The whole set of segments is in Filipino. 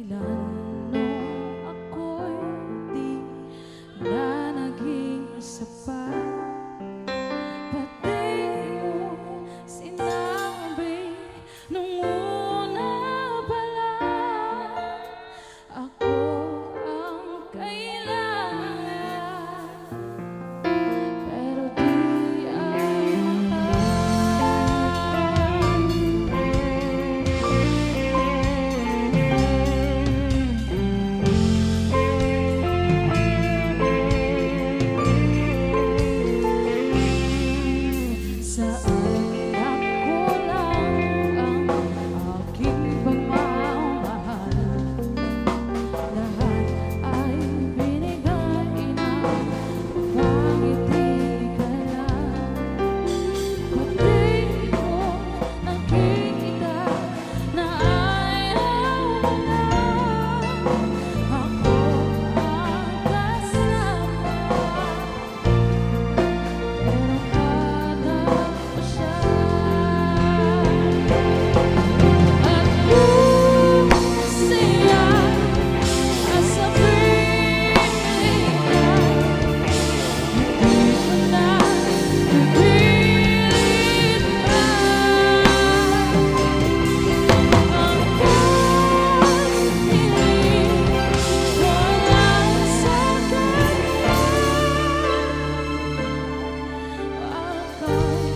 Kailan nung ako'y di na naging sapat, pati mo sinabi nung una pa lang, ako ang kailangan, pero di ay saan ako lang ang aking pagmamahal, lahat ay binigay na pangiti ka lang. Pati mo nakita na ayaw na ako ang kasama, pero hanap ko siya. At kung siya sa piling ka, hindi ko na pipilit pa ang pag-ibig ko lang sa kanya. Aka'y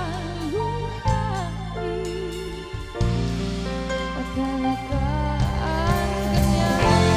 paluhain at talagaan niya.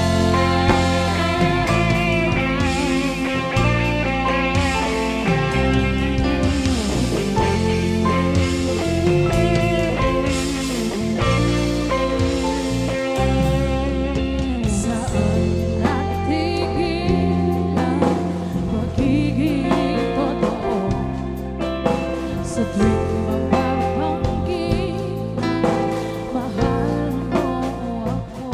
Saan natigil ang pagiging totoo sa tuwing mababanggit mahal mo ako?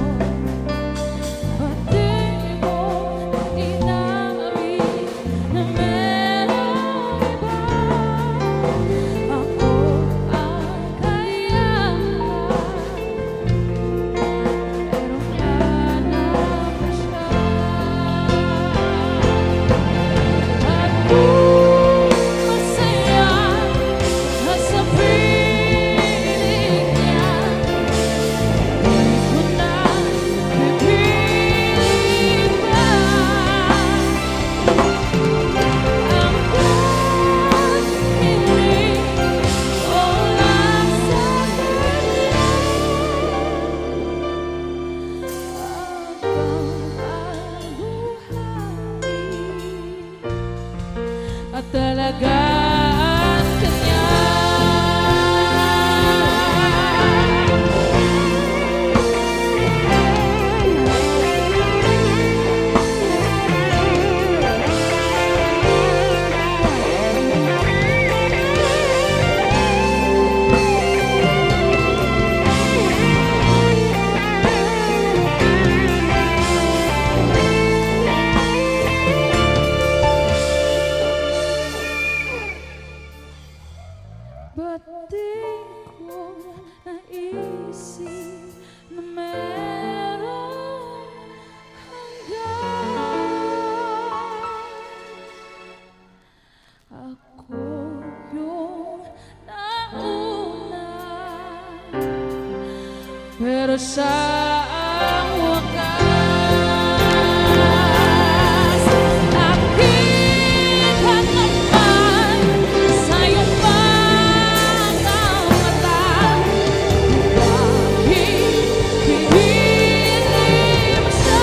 Pati mo inamin na merong iba, ako ang kailangan, pero hanap ko siya. At kung masaya sa piling niya, di ko na pipilit pa ang pag-ibig ko lang sa kanya. At talagaan ka niya. Ba't di ko naisip na merong hanggan? Ako yung nauna, pero sa ang wakas, nakita naman sa iyong mga mata, bakit pinili mo siya?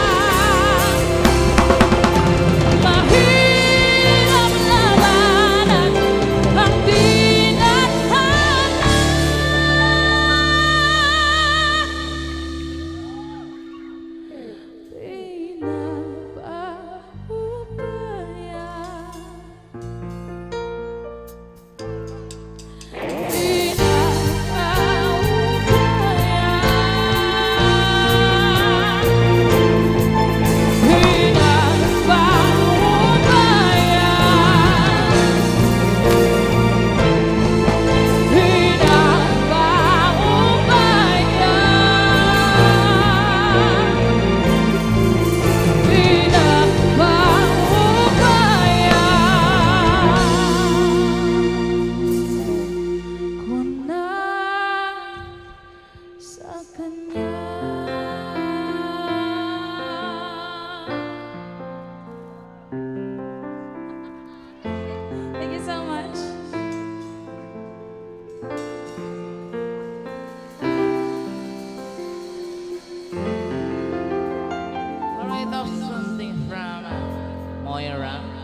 Mahirap labanan ang di nadhana. Moira.